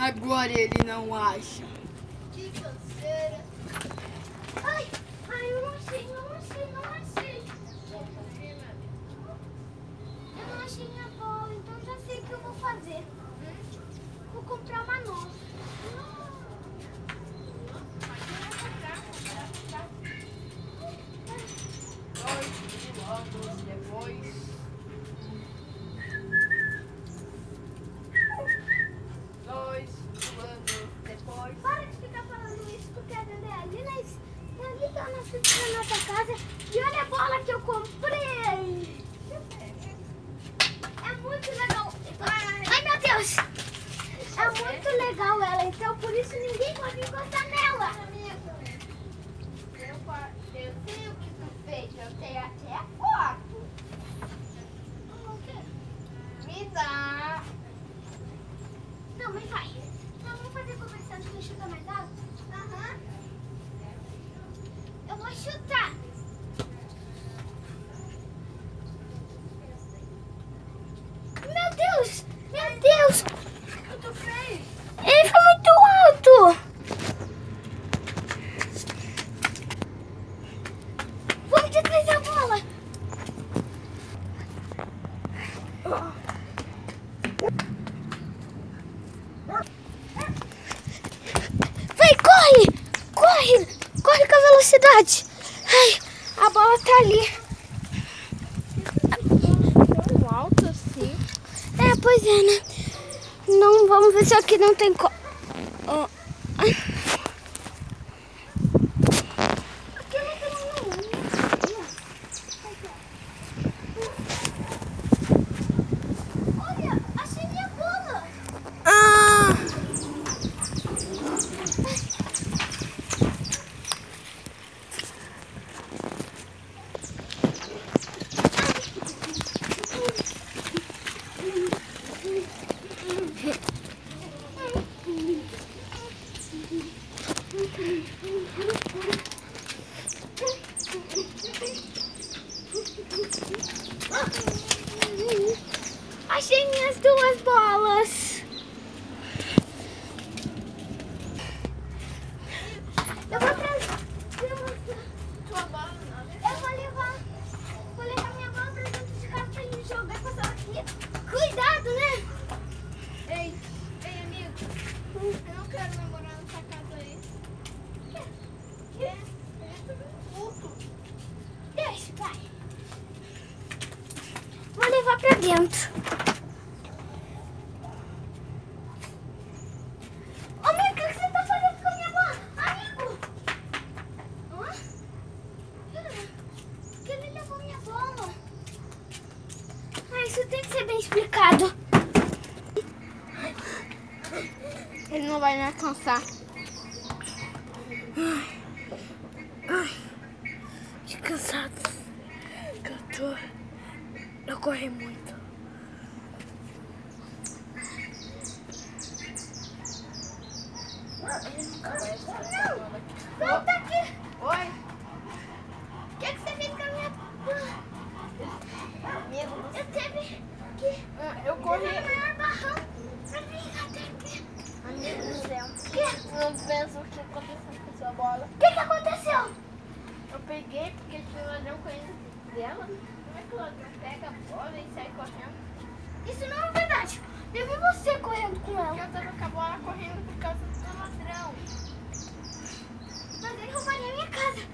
Agora ele não acha. Que canseira. Ai, eu não achei. Eu não achei minha bola, então já sei o que eu vou fazer. Vou comprar uma nova. Para de ficar falando isso, porque a Dede é ali na nossa casa. E olha a bola que eu comprei. É muito legal. Ai, meu Deus. É muito legal ela, então por isso ninguém pode encostar nela. Eu sei o que tu fez, eu sei até a foto. Me dá. Não, mas vai. Então vamos fazer conversando, quem chuta mais alto? Aham. Eu vou chutar. Meu Deus! Meu Deus! O que tu fez? Ele foi muito alto! Vamos de atrás da bola! Vai, corre! Corre! Corre com a velocidade! Ai, a bola tá ali. Tão alto assim. É, pois é, né? Não, vamos ver se aqui não tem co... Olha, achei minha bola. Achei minhas duas bolas. Eu vou trazer. Tua bola não. Eu vou levar minha bola pra dentro de casa pra gente jogar com essa aqui. Cuidado, né? Ei, amigo. Eu não quero namorar nessa casa aí. Quê? Deixa, vai. Vou levar pra dentro. Ô, amigo, o que você tá fazendo com a minha bola? Amigo! Hã? Por que ele levou minha bola? Isso tem que ser bem explicado. Ele não vai me alcançar. Ai, que cansado que eu tô. Eu corri muito. Não! Volta aqui! Oi? O que você fez com a minha bola? Eu teve que... Eu corri. O maior barrão pra vir até aqui. Amigo do céu. O quê? Não penso o que aconteceu com a sua bola. O que aconteceu? Eu peguei porque tinha um ladrão correndo dela. Como é que o ladrão pega a bola e sai correndo? Isso não é verdade. Eu vi você correndo com Porque ela. eu tava com a bola correndo por causa do ladrão. Mas ele roubaria a minha casa.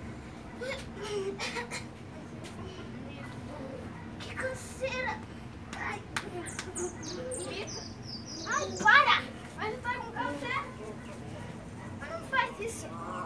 Que canseira. Ai, para. Mas tá com café. Não faz isso.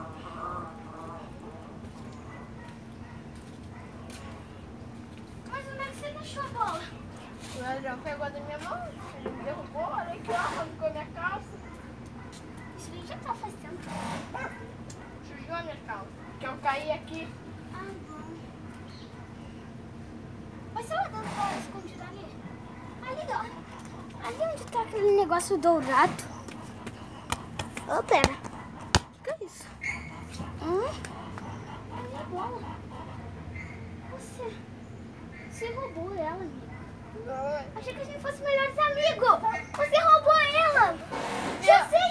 Mas onde é que você deixou a bola? O ladrão pegou da minha mão, ele me derrubou, olha aqui, ó, arrancou minha calça. Isso aí já tá faz tempo. Sujou a minha calça, porque eu caí aqui. Ah, bom. Mas você vai dando bola escondida ali? Ali, ó. Ali onde tá aquele negócio dourado. Ô, pera. O que é isso? Ali a bola. Você roubou ela, amigo. Não, Achei que a gente fosse melhores amigos. Você roubou ela. Já sei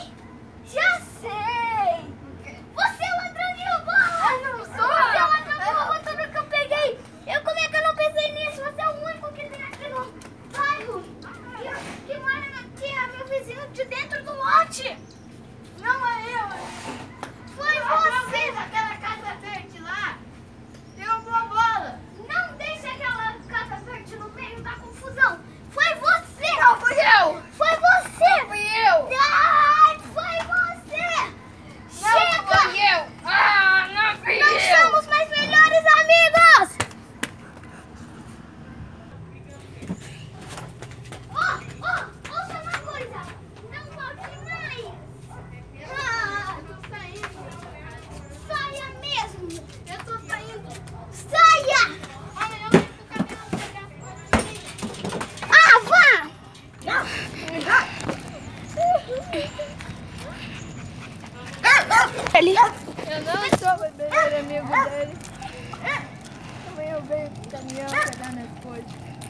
Ele... Eu não sou o melhor amigo dele. Também eu venho com o caminhão pegar nas coisas.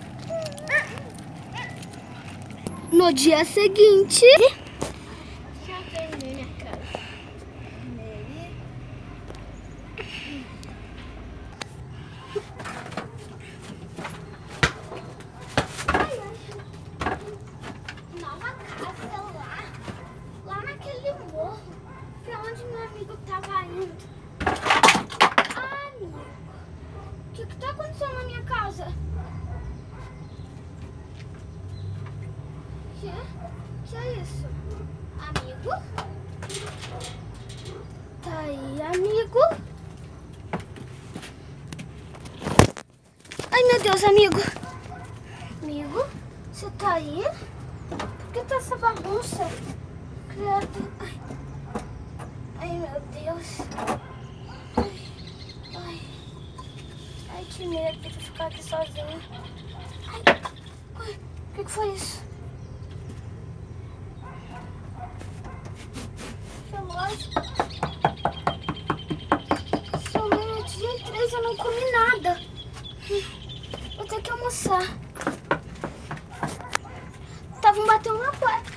No dia seguinte... Já terminei minha casa. Nova casa lá naquele morro, pra onde meu amigo tava indo. Ah, amigo, o que tá acontecendo na minha casa? Que é isso? Amigo? Tá aí, amigo? Ai, meu Deus, amigo. Amigo, você tá aí? Por que tá essa bagunça? Credo. Ai, meu Deus. Ai, que medo de ficar aqui sozinha. Ai, o que foi isso? Relógio. São meio-dia e 3, eu não comi nada. Vou ter que almoçar. Estavam batendo na porta.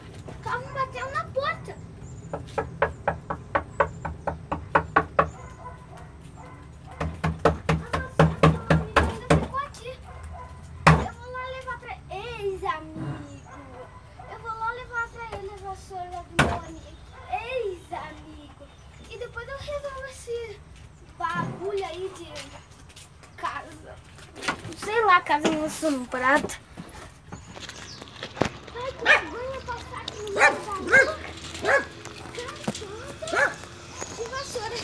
Ainda ficou aqui. Eu vou lá levar pra ex-amigo. Eu vou lá levar pra ele a vassoura do meu amigo. Ex-amigo. E depois eu resolvo esse bagulho aí de casa. Sei lá, casa assombrada. Ai, que vergonha passar aqui no meu trabalho. De vassoura.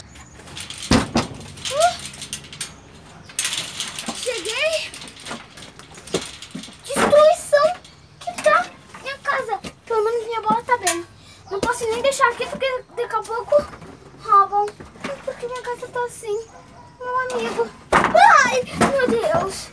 Cheguei. Destruição que tá minha casa. Pelo menos minha bola tá bem. Não posso nem deixar aqui porque daqui a pouco roubam. Porque minha casa tá assim. Meu amigo. Ai, meu Deus.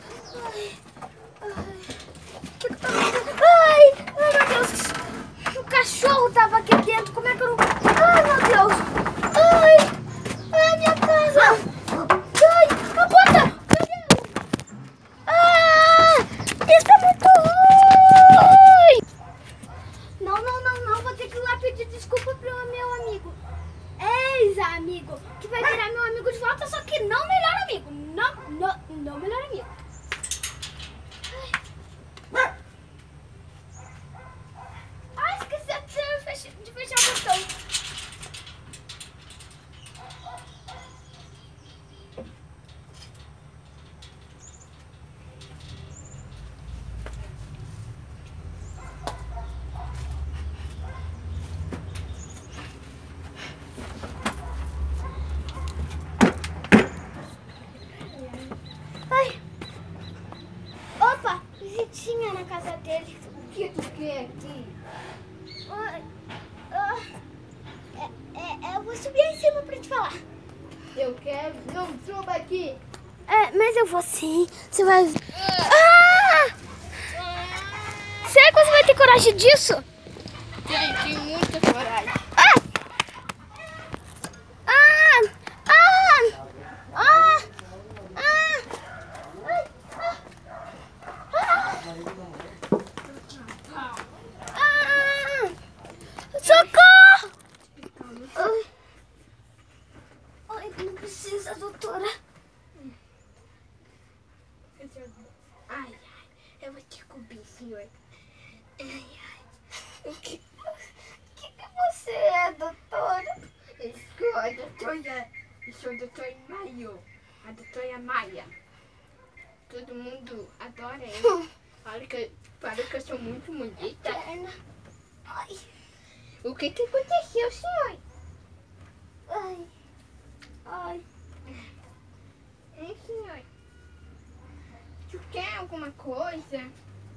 O que tá acontecendo? Ai, meu Deus. O cachorro tava aqui dentro. Como é que eu não... Ai, meu Deus. Ai, minha casa. Ai, a porta. Isso é muito ruim. Não. Vou ter que ir lá pedir desculpa pro meu amigo. Ex-amigo. Que vai virar meu amigo de volta, só que não melhor amigo. Não melhor amigo. Esqueci de fechar o botão. Opa, visitinha na casa dele. O que tu quer aqui? Eu vou subir aí em cima pra te falar. Eu quero. Não, suba aqui. Mas eu vou sim. Você vai... Será que você vai ter coragem disso? Tenho muita coragem. Socorro! Ai, não precisa, doutora. Ai, eu vou te cobrir, senhor. O que você é, doutora? Eu sou a doutora. Eu sou a doutora Maia. A doutora Maia. Todo mundo adora ela. Fala que eu sou muito bonita. Ai. O que aconteceu, senhor? Ai. Hein, senhor? Tu quer alguma coisa?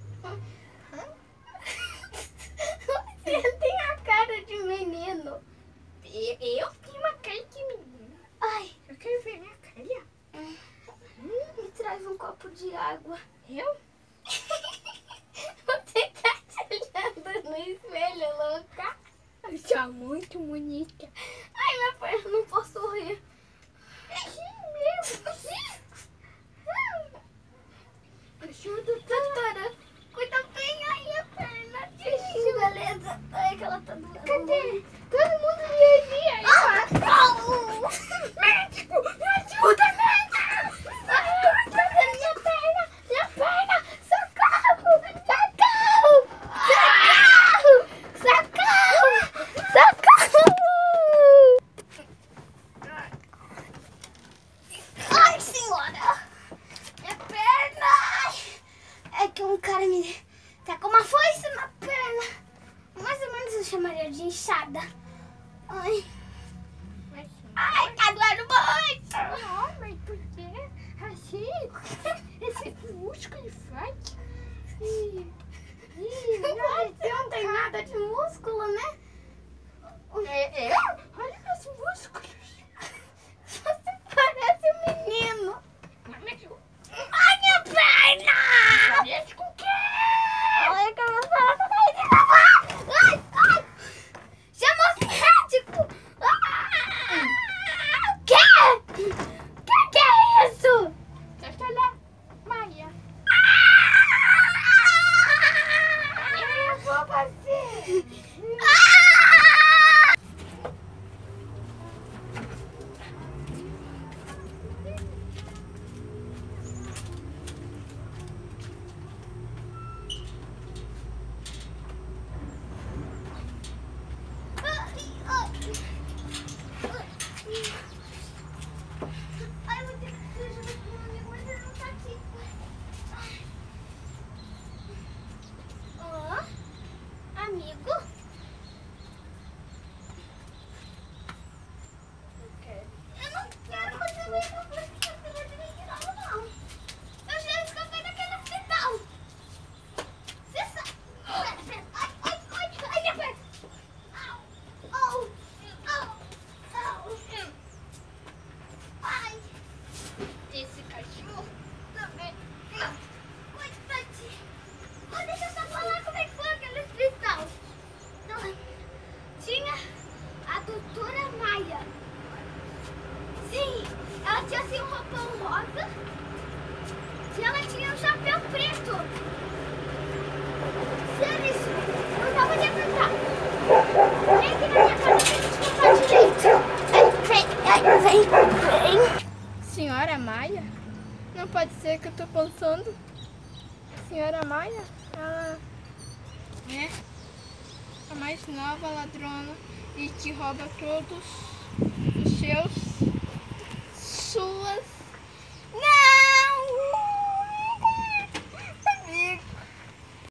Você tem a cara de menino. Eu tenho uma cara de menina. Ai. Eu quero ver minha cara. Me traz um copo de água. Eu? Você tá te olhando no espelho, louca? Está muito bonita. Ai, minha perna, não posso rir. Doutora, cuida bem aí a perna. Beleza. Ai, que ela tá doendo. Cadê? Todo mundo me aí. Médico, me ajuda, médico. Minha perna, minha perna. Socorro, socorro, socorro, socorro. Ai, senhora. Minha perna. É que um cara me tá com uma foice na perna. Mais ou menos eu chamaria de inchada. Ai. Ai, tá doendo muito. Não, mas por quê? Assim, esse músculo forte. Você não tem nada de músculo, né? Olha meus músculos. Você parece um menino. Ai, minha perna! Parece com o quê? Ai, que minha perna tá caindo. Ai, ai. Chama o médico. O quê? Que é isso? Doutora Maia. Eu vou fazer. Ai, eu vou ter que pedir ajuda pro meu amigo, mas ele não tá aqui. Ó, amigo. Eu não quero que você venha pra filha de mim de novo, não. Eu já escapei daquele hospital. Você sabe. Ai, minha perna. Au, au, au. Ai, Esse cachorro também. coitadinho. Oh, deixa eu só falar como é que foi aquele hospital. Tinha a doutora Maia. Sim, ela tinha assim um roupão rosa e ela tinha um chapéu preto. Sério, isso? Eu não tava de apertar. Vem aqui na minha casa pra gente contar direito. Vem. Senhora Maia? Não pode ser que eu tô pensando. A senhora Maia, ela é a mais nova ladrona e que rouba todos os seus